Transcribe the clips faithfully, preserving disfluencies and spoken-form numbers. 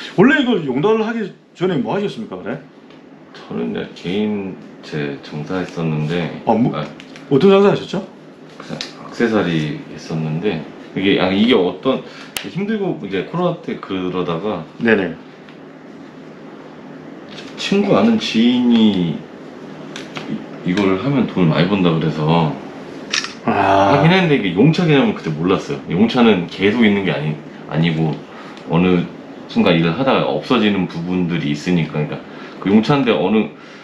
원래 이걸 용달을 하기 전에 뭐 하셨습니까, 그래? 저는 이제 개인 제 장사했었는데 아, 뭐, 아, 어떤 장사 하셨죠? 액세서리 했었는데 이게 아, 이게 어떤 힘들고 이제 코로나 때 그러다가 네네. 친구 아는 지인이 이- 이걸 하면 돈을 많이 번다 그래서 아, 하긴 했는데 이게 용차 개념은 그때 몰랐어요. 용차는 계속 있는 게 아니, 아니고 어느 순간 일을 하다가 없어지는 부분들이 있으니까 그러니까 그 용차인데 어느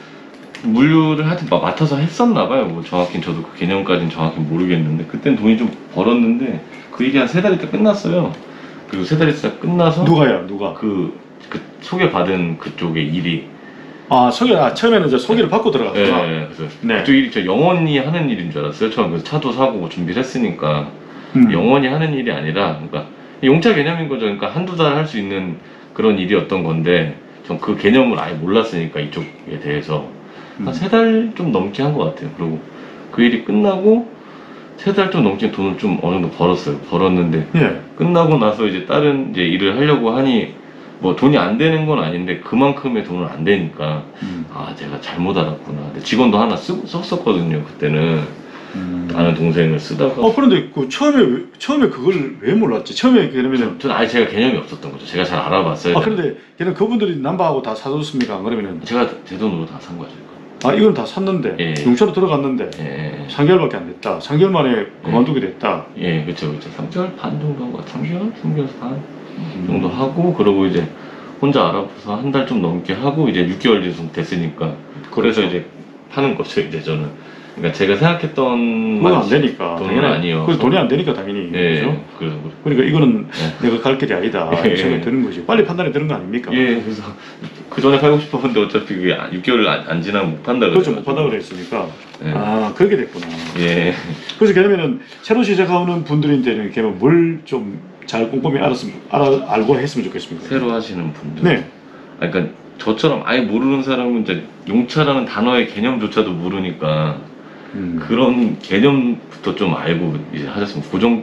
물류를 하여튼 막 맡아서 했었나 봐요. 뭐 정확히 저도 그 개념까지는 정확히 모르겠는데 그땐 돈이 좀 벌었는데 그 일이 한 세 달 있다 끝났어요. 그리고 세 달 있다 끝나서 누가요? 누가? 그, 그 소개받은 그쪽의 일이 아, 소개, 아, 처음에는 이제 소개를 받고 예, 들어갔구나. 예, 그래서 네. 그쪽 일이 저 영원히 하는 일인 줄 알았어요. 처음 그래서 차도 사고 뭐 준비를 했으니까 음. 영원히 하는 일이 아니라 그러니까 용차 개념인 거죠. 그러니까 한두 달 할 수 있는 그런 일이었던 건데 전 그 개념을 아예 몰랐으니까 이쪽에 대해서 한 세 달 좀 넘게 한 것 같아요. 그리고 그 일이 끝나고 세 달 좀 넘게 돈을 좀 어느 정도 벌었어요. 벌었는데 예. 끝나고 나서 이제 다른 이제 일을 하려고 하니 뭐 돈이 안 되는 건 아닌데 그만큼의 돈은 안 되니까 음. 아 제가 잘못 알았구나. 근데 직원도 하나 쓰, 썼었거든요. 그때는 음. 아는 동생을 쓰다가 어, 그런데 그 처음에, 왜- 처음에 그걸 왜 몰랐지? 처음에 그러면은, 저는 아예 제가 개념이 없었던 거죠. 제가 잘 알아봤어요. 아, 그런데 걔는 그분들이 남바하고 다 사줬습니까? 안 그러면은, 제가 제 돈으로 다 산 거죠. 이거. 아, 이건 다 샀는데, 예. 용차로 들어갔는데, 예, 예, 삼 개월밖에 안 됐다. 삼 개월 만에 그만두게 됐다. 예, 그렇죠, 그렇죠. 삼 개월 반 정도 한 거 같아요. 삼 개월, 삼 개월 반 정도 하고 그러고 이제 혼자 알아봐서 한 달 좀 넘게 하고 이제 육 개월 좀 됐으니까 그래서 이제 파는 거죠. 이제 저는 그러니까 제가 생각했던 그건 안 맛이 되니까. 돈은 당연히. 아니어서. 그 돈이 안 되니까 당연히. 예, 그죠? 그래서 그러니까 이거는 예. 내가 갈 길이 아니다. 예. 생각이 드는 거지. 빨리 판단이 되는 거 아닙니까? 예, 그래서 그 전에 팔고 싶었는데 어차피 그게 육 개월 안, 안 지나면 못 판다 그렇죠. 그래가지고. 못 받아 그랬으니까. 예. 아, 그렇게 됐구나. 예. 그래서 그러면은 새로 시작하는 분들인데는 그러면 뭘 좀 잘 꼼꼼히 알았으면, 알아, 알고 했으면 좋겠습니다. 새로 하시는 분들. 네. 아, 그러니까 저처럼 아예 모르는 사람은 이제 용차라는 단어의 개념조차도 모르니까 음. 그런 개념부터 좀 알고 이제 하셨으면 고정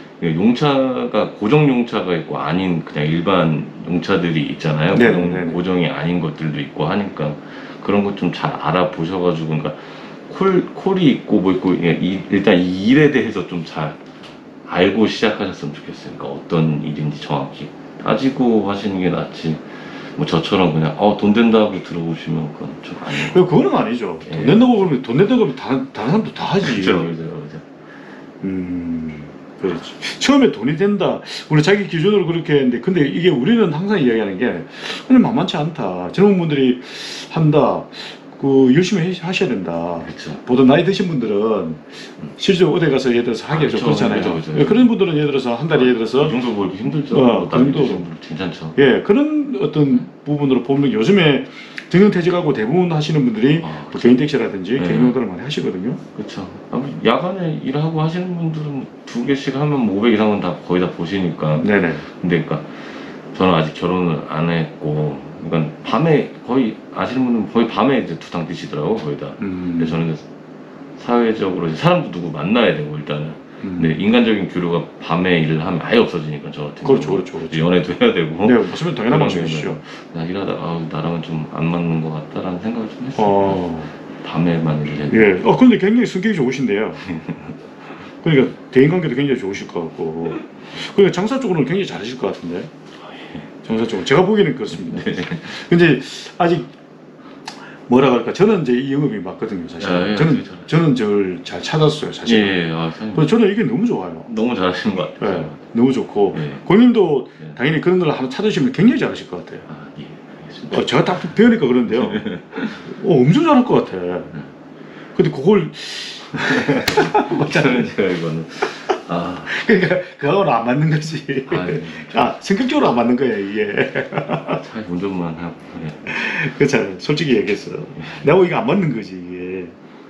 용차가 고정 용차가 있고 아닌 그냥 일반 용차들이 있잖아요. 네네, 고정, 네네. 고정이 아닌 것들도 있고 하니까 그런 것 좀 잘 알아보셔가지고 그러니까 콜 콜이 있고 뭐 있고 이게 이- 일단 이 일에 대해서 좀 잘 알고 시작하셨으면 좋겠어요. 그러니까 어떤 일인지 정확히 따지고 하시는 게 낫지. 뭐 저처럼 그냥 어 돈 된다고 들어오시면 그건 좀 아니고. 그- 그거는 아니죠. 돈 예. 낸다고 그러면 돈 낸다고 그러면 다, 다른 사람도 다 하지. 그죠, 그죠, 그죠. 음, 그렇지. 처음에 돈이 된다. 원래 자기 기준으로 그렇게 했는데, 근데 이게 우리는 항상 이야기하는 게, 그냥 만만치 않다. 젊은 분들이 한다. 그, 열심히 해- 하셔야 된다. 그렇죠. 보다 나이 드신 분들은, 실제로 어디 가서 예를 들어서 하기가 좀 그렇죠. 그렇잖아요. 그죠, 그죠. 예, 그런 분들은 예를 들어서 한 달에 예를 들어서, 이 정도 벌기 힘들죠. 어, 뭐 그 정도. 남이 드시는 분 괜찮죠. 예, 그런 어떤 부분으로 보면 요즘에 등용퇴직하고 대부분 하시는 분들이 아, 뭐 개인 택시라든지 네. 개인 용도를 많이 하시거든요. 그렇죠. 야간에 일하고 하시는 분들은 두 개씩 하면 뭐 오백 이상은 다 거의 다 보시니까. 네네. 근데 그러니까 저는 아직 결혼을 안 했고, 그러니까 밤에 거의 아시는 분은 거의 밤에 이제 두탕 뛰시더라고 거의 다. 음. 근데 저는 이제 사회적으로 이제 사람도 누구 만나야 되고 일단은. 음. 근데 인간적인 교류가 밤에 일을 하면 아예 없어지니까 저 같은 그렇죠, 경우는. 그렇죠, 그렇죠. 연애도 해야 되고. 네, 맞으면 당연한 그런 말씀이시죠. 나 일하다가 아, 나랑은 좀 안 맞는 것 같다라는 생각을 좀 했어요. 어, 밤에만 일해야 예. 어, 근데 굉장히 성격이 좋으신데요. 그러니까 대인관계도 굉장히 좋으실 것 같고. 그러니까 장사 쪽으로는 굉장히 잘하실 것 같은데. 장사 쪽으로 제가 보기에는 그렇습니다. 네. 근데 아직 뭐라 그럴까? 저는 이제 이 영업이 맞거든요, 사실. 아, 예, 저는 그렇죠. 저는 저를 잘 찾았어요, 사실. 예, 예, 아, 사장님. 그래서 저는 이게 너무 좋아요. 너무 잘하시는 것 예, 같아요. 너무 좋고 예. 고객님도 예. 당연히 그런 걸 하나 찾으시면 굉장히 잘하실 것 같아요. 아, 예, 알겠습니다. 어, 제가 딱 배우니까 그런데요. 어, 엄청 잘할 것 같아. 근데 그걸 저는 제가 이거는 아, 그러니까 그거는 안 맞는 거지. 아, 예. 아, 성격적으로 안 맞는 거야 이게. 차 운전만 하고 예. 그렇잖아요. 솔직히 얘기했어. 내가 이게 안 맞는 거지 이게.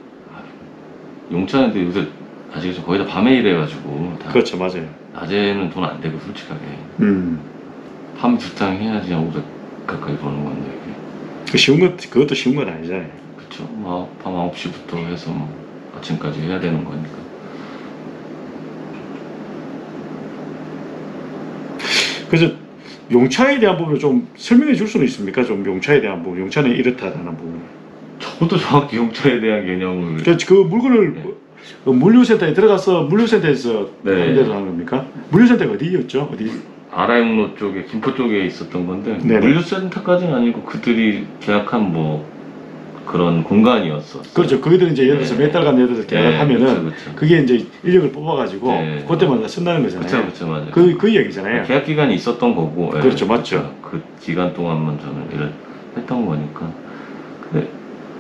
용차인데 요새 아시겠죠? 거의 다 밤에 일해가지고 다 그렇죠, 맞아요. 낮에는 돈 안 되고 솔직하게 음, 밤 두탕 해야지 한 오백 가까이 버는 건데 이게. 그 쉬운 것 그것도 쉬운 건 아니잖아요. 그쵸? 뭐, 밤 아홉 시부터 해서 뭐 아침까지 해야 되는 거니까. 그래서 용차에 대한 부분을 좀 설명해 줄 수는 있습니까? 좀 용차에 대한 부분, 용차는 이렇다라는 부분. 저도 정확히 용차에 대한 개념을 그, 그 물건을 네. 그 물류센터에 들어가서 물류센터에서 네. 한 대로 하는 겁니까? 물류센터가 어디였죠? 어디? 아라용로 쪽에 김포 쪽에 있었던 건데 네네. 물류센터까지는 아니고 그들이 계약한 뭐 그런 공간이었어. 그렇죠. 거기들 이제 예를 들어서 네. 몇 달간 예를 들어서 계약을 네, 하면은 그쵸, 그쵸. 그게 이제 인력을 뽑아가지고 네. 그때만 다 쓴다는 거잖아요. 그쵸 그쵸 맞아요. 그, 그 얘기잖아요. 계약 기간이 있었던 거고. 예, 그렇죠, 맞죠. 그 기간 동안만 저는 일을 했던 거니까. 근데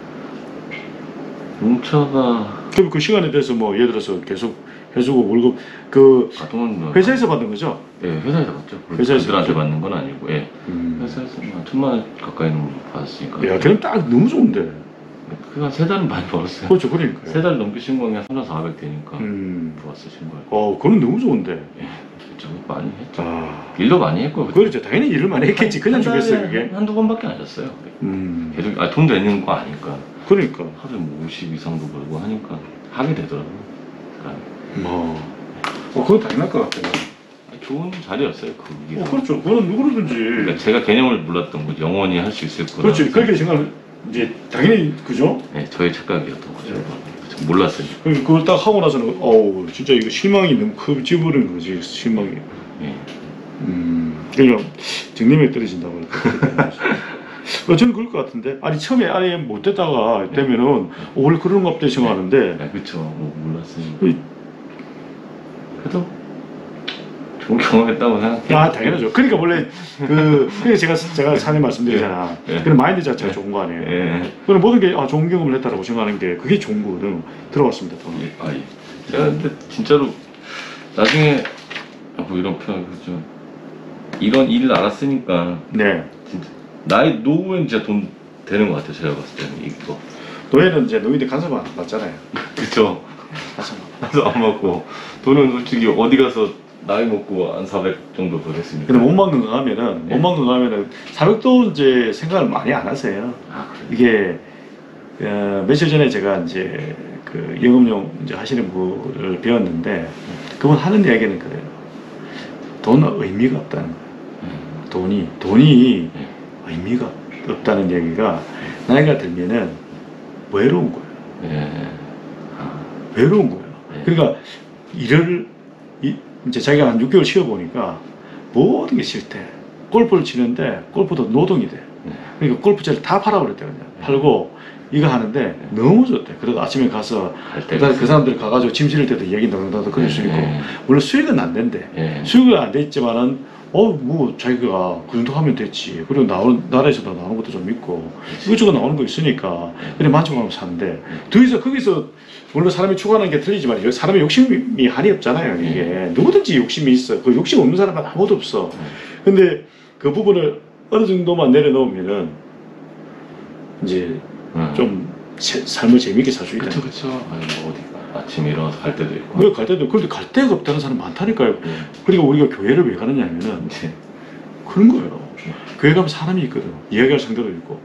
용차가 그럼 그 시간에 대해서 뭐 예를 들어서 계속 해주고 월급 그 아, 돈은 뭐- 회사에서 받는 거죠? 예, 회사에서 받죠. 회사에서 그들한테 받죠? 받는 건 아니고, 예. 음. 회사에서 한 천만 원 가까이는 받았으니까. 야, 그럼 딱 너무 좋은데. 그한 세 달은 많이 벌었어요. 그렇죠, 그러니까. 세 달 넘게 신고하면 한 삼천사백 되니까 음. 좋았어 신고할. 어, 그건 너무 좋은데. 예, 그렇죠. 많이 했죠. 아, 일도 많이 했고. 그렇죠. 당연히 일을 많이 했겠지. 그냥 주겠어요, 그게. 한두 번밖에 안 하셨어요. 음. 계속 아, 돈 되는 거 아니까 그러니까. 하루에 뭐 오십 이상도 벌고 하니까 하게 되더라고요. 그러니까 뭐. 어, 그건 당연할 것 같아요. 좋은 자리였어요. 그게. 어, 그렇죠. 그거는 누구든지. 그러니까 제가 개념을 몰랐던 거죠. 영원히 할 수 있을 거라. 그렇지. 그렇게 생각을, 이제, 당연히, 그죠? 네, 저의 착각이었던 거죠. 네. 저 몰랐어요. 그- 그걸 딱 하고 나서는, 어우, 진짜 이거 실망이 너무 커지버리는 거지, 실망이. 예. 음, 그냥 정림에 떨어진다고 그럴까. 어, 저는 그럴 것 같은데. 아니, 처음에 아예 못 됐다가 되면은, 어, 원래 그런 것 같다 생각하는데, 네, 그렇죠. 뭐 몰랐으니까. 그- 그래도 좋은 경험했다고 생각해요. 아, 당연하죠. 그러니까 원래, 그, 그러니까 제가, 제가 전에 말씀드리잖아. 예. 그런 마인드 자체가 좋은 거 아니에요. 예. 그런 모든 게, 아, 좋은 경험을 했다라고 생각하는 게, 그게 좋은 거거든. 들어봤습니다, 저는. 예. 아, 예. 제가 근데 진짜로 나중에 아, 뭐 이런 표현 그죠. 이런 일을 알았으니까 네. 진짜 나이 노후엔 진짜 돈 되는 것 같아요. 제가 봤을 때는 이거. 노예는 이제 노인들 간섭 안 받잖아요. 그쵸. 간섭. 나도 안 먹고 돈은 솔직히 어디 가서 나이 먹고 한 사백 정도 벌었으니까. 근데 몸만 건강하면은, 네. 몸만 건강하면은, 사백도 이제 생각을 많이 안 하세요. 아, 그래. 이게, 어, 며칠 전에 제가 이제 그 영업용 이제 하시는 분을 배웠는데, 그분 하는 이야기는 그래요. 돈은 의미가 없다는 거예요. 음. 돈이, 돈이 네. 의미가 없다는 얘기가 나이가 들면은 외로운 거예요. 예. 아, 외로운 거예요. 네. 그러니까 일을 이, 이제 자기가 한 육 개월 쉬어보니까 모든 게 싫대. 골프를 치는데 골프도 노동이 돼. 네. 그러니까 골프채를 다 팔아버렸대 그냥. 팔고 이거 하는데 너무 좋대. 그래도 아침에 가서 갈 그, 때가 그 사람들 가가지고 짐 실을 때도 얘기 나눠도 그럴 수 있고 예. 물론 수익은 안 된대. 예. 수익은 안 됐지만은 어 뭐 자기가 그 정도 하면 됐지. 그리고 나오는 나라에서도 나오는 것도 좀 있고 이것저것 나오는 거 있으니까 그래 만족하면 사는데 더 이상 거기서 물론 사람이 추구하는 게 틀리지만 여기 사람의 욕심이 한이 없잖아요. 이게 누구든지 욕심이 있어. 그 욕심 없는 사람은 아무도 없어. 근데 그 부분을 어느 정도만 내려놓으면은 이제 음. 좀 세- 삶을 재밌게 살 수 있다. 그쵸 그쵸. 아니 뭐 어디 아침에 일어나서 갈 때도 있고. 그래 갈 때도 그런데 갈 데가 없다는 사람 많다니까요. 예. 그러니까 우리가 교회를 왜 가느냐면은 이제 그런 거예요. 교회 가면 사람이 있거든. 이야기할 상대도 있고.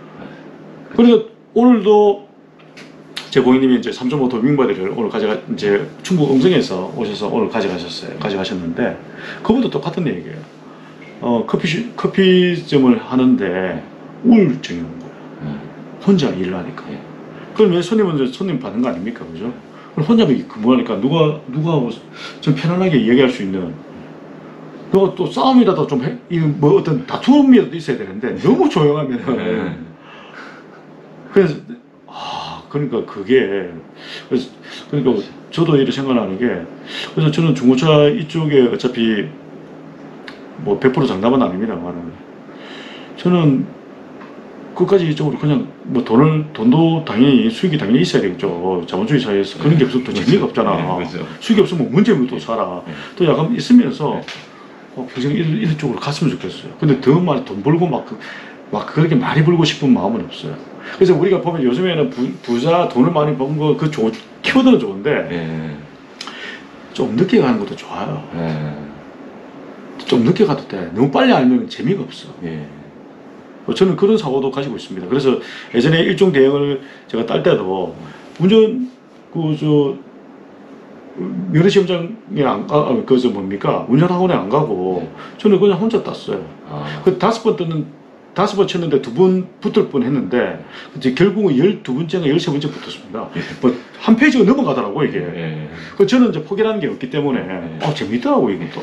그러니까 오늘도 제 고객님이 이제 삼 점 오 도빙바디를 오늘 가져가 이제 충북 음성에서 오셔서 오늘 가져가셨어요. 가져가셨는데 그것도 똑같은 얘기예요. 어 커피 커피점을 하는데 우울증이 오는 거예요. 예. 혼자 일을 하니까. 예. 그럼 왜 손님은 이제 손님 받는 거 아닙니까, 그죠? 그럼 혼자 근무하니까 누가 누가 좀 편안하게 이야기할 수 있는. 그리고 또 싸움이라도 좀 해, 이거 뭐 어떤 다툼이라도 있어야 되는데 너무 조용하면은. 네. 그래서 아 그러니까 그게 그래서 그러니까 저도 이렇게 생각하는 게 그래서 저는 중고차 이쪽에 어차피 뭐 백 퍼센트 장담은 아닙니다만 저는 끝까지 이쪽으로 그냥 뭐 돈을 돈도 당연히 수익이 당연히 있어야 되겠죠. 자본주의 사회에서 그런 게 없으면 또 재미가 없잖아. 네, 그죠. 수익이 없으면 문제면 또 살아. 네. 또 약간 있으면서 네. 어, 평생 이런, 이런 쪽으로 갔으면 좋겠어요. 근데 더 많이 돈 벌고 막, 그- 막 그렇게 많이 벌고 싶은 마음은 없어요. 그래서 우리가 보면 요즘에는 부, 부자 돈을 많이 번 거 그 키워드는 좋은데 예. 좀 늦게 가는 것도 좋아요. 예. 좀 늦게 가도 돼. 너무 빨리 알면 재미가 없어. 예. 어, 저는 그런 사고도 가지고 있습니다. 그래서 예전에 일종 대행을 제가 딸 때도 운전 그 저 면허 시험장에 안 가, 아, 그저 뭡니까 운전학원에 안 가고 저는 그냥 혼자 땄어요. 아, 그 다섯 번 떴는 다섯 번 쳤는데 두 번 붙을 뻔 했는데 이제 결국은 열두 번째인가 열세 번째 붙었습니다. 뭐 한 페이지가 넘어가더라고 이게. 예. 그 저는 이제 포기라는 게 없기 때문에 어 재밌더라고 이것도.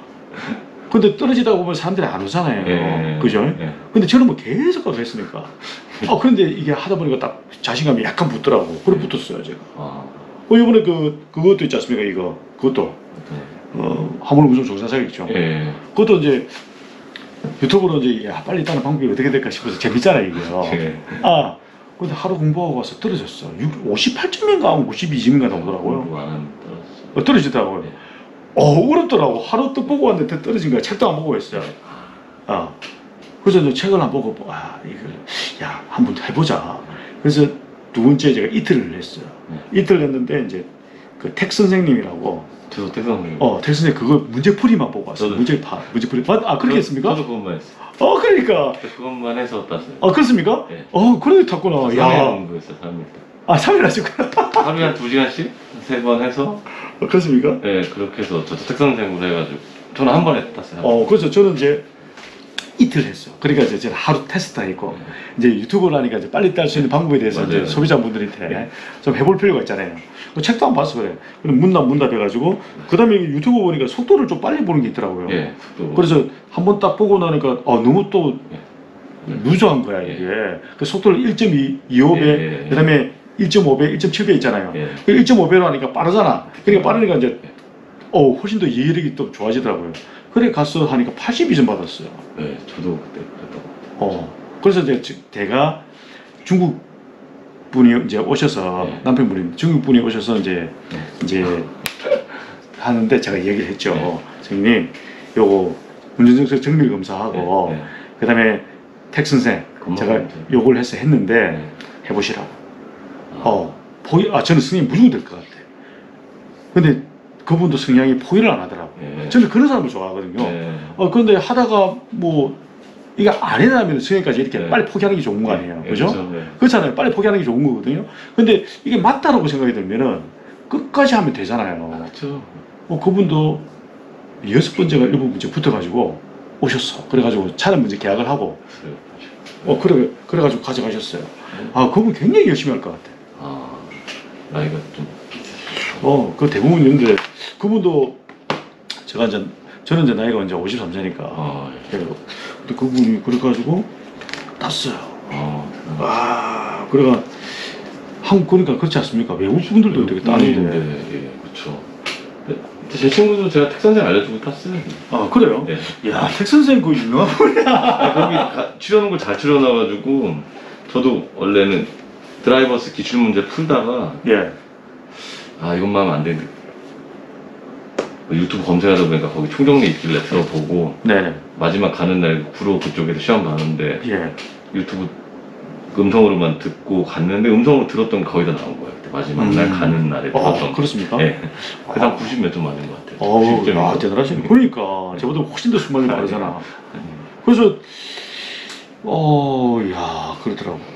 근데 떨어지다 보면 사람들이 안 오잖아요. 예. 그죠? 예. 근데 저는 뭐 계속 가서 했으니까. 어 그런데 이게 하다 보니까 딱 자신감이 약간 붙더라고. 그래 붙었어요 제가. 아, 어 이번에 그 그것도 있지 않습니까 이거 그것도 어 화물운송 조사사겠죠. 예. 그것도 이제 유튜브로 이제 야 빨리 따는 방법이 어떻게 될까 싶어서 재밌잖아요 이게요. 예. 아 근데 하루 공부하고 와서 떨어졌어. 오십팔 점인가 오십이 점인가 나오더라고요. 공부 안 하면 떨어졌어. 어, 떨어지더라고요. 네. 어 어렵더라고. 하루 또 보고 왔는데 떨어진 거야. 책도 안 보고 했어요. 아 그래서 이제 책을 안 보고 아 이걸 야 한번 해보자. 그래서 두 번째 제가 이틀을 했어요. 네. 이틀 했는데 이제 그 텍 선생님이라고 저도 태성님. 어 텍 선생님 그거 문제풀이만 보고 왔어요. 저도- 문제 파 문제풀이 맞- 아 그렇게 했습니까? 저도 그것만 했어요. 어 그러니까 그것만 해서 땄어요. 아 그렇습니까? 네. 어 그래 탔구나. 삼 일 야, 공부했어요. 삼 일. 아 삼 일 하셨구나. 하루에 한 두 시간씩 세 번 해서 어, 그렇습니까? 예, 그렇게 해서 저도 특성생으로 해가지고 저는 한 번에 땄어요. 어 그래서 저는 이제 이틀 했어요. 그러니까 이제 저는 하루 테스트 했고 네. 이제 유튜브를 하니까 이제 빨리 딸 수 있는 방법에 대해서 맞아요. 이제 소비자분들한테 좀 해볼 필요가 있잖아요. 그 책도 안 봤어 그래. 그럼 문답 문답 해가지고 그 다음에 유튜브 보니까 속도를 좀 빨리 보는 게 있더라고요. 예, 속도. 그래서 한 번 딱 보고 나니까 어, 너무 또 예. 루즈한 거야 이게. 그 속도를 일 점 이오 배, 예, 예. 그다음에 일 점 오 배, 일 점 칠 배 있잖아요. 예. 그 일 점 오 배로 하니까 빠르잖아. 그러니까 빠르니까 이제 예. 어 훨씬 더 이해력이 또 좋아지더라고요. 그래 가서 하니까 팔십이 점 받았어요. 예, 저도 그때 그랬던 것 어 그래서 이제 지- 제가 중국 분이 이제 오셔서 네. 남편분이 중국 분이 오셔서 이제 네. 이제 하는데 제가 얘기를 했죠. 네. 선생님 요거 운전정책 정밀 검사하고 네, 네. 그다음에 텍 선생 검사 제가 검사. 요걸 해서 했는데 네. 해보시라고. 아, 어 포기 아 저는 선생님 무조건 될 것 같아. 근데 그분도 성향이 포기를 안 하더라고. 예. 저는 그런 사람을 좋아하거든요. 예. 어 그런데 하다가 뭐 이거 안 해나면 성형까지 이렇게 네. 빨리 포기하는 게 좋은 거 아니에요, 예, 그죠? 그렇죠. 네. 그렇잖아요. 빨리 포기하는 게 좋은 거거든요. 근데 이게 맞다라고 생각이 들면은 끝까지 하면 되잖아요. 그렇죠. 어 그분도 여섯 번째가 일곱 문제 붙어가지고 오셨어. 그래가지고 차량 문제 계약을 하고 그래요. 어 그래 그래가지고 가져가셨어요. 아 그분 굉장히 열심히 할 것 같아. 아, 나이가 좀. 어, 그 대부분인데 그분도 제가 이제 저는 이제 나이가 이제 오십삼 세니까 아, 예. 근데 그분이 그래가지고 땄어요. 아, 아, 그래가 한국 그러니까 그렇지 않습니까? 외국 분들도 되게 따는데. 예, 그렇죠. 제 친구도 제가 특선생 알려주고 탔어요. 아 그래요? 네. 야, 텍 선생 그 유명한 분이야. 아, 거기 가, 출연한 걸 잘 출연해가지고 저도 원래는 드라이버스 기출 문제 풀다가 예. 아 이것만 하면 안 되는데 유튜브 검색하다 보니까 거기 총정리 있길래 들어보고 네. 마지막 가는 날 구로 그쪽에서 시험 가는데 예. 유튜브 음성으로만 듣고 갔는데 음성으로 들었던 게 거의 다 나온 거예요. 그때 마지막 날 음. 가는 날에 들었던 아, 그렇습니까? 예. 그다음 구십 몇 점 맞는 것 같아요. 어우, 구십 점인가? 야, 대단하시네. 그러니까 저보다 훨씬 더 수많이 아, 빠르잖아. 예. 그래서 어, 야, 그러더라고.